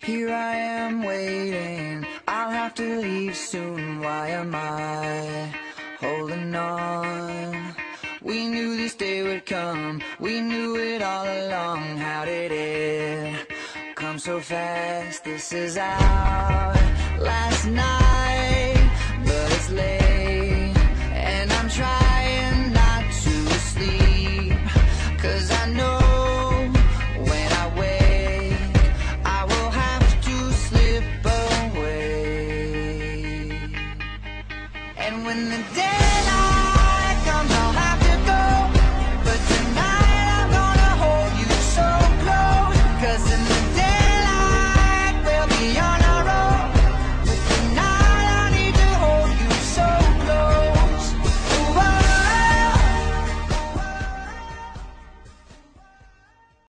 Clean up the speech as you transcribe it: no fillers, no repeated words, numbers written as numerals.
Here I am waiting, I'll have to leave soon. Why am I holding on? We knew this day would come, we knew it all along. How did it come so fast? This is our last night, but it's late.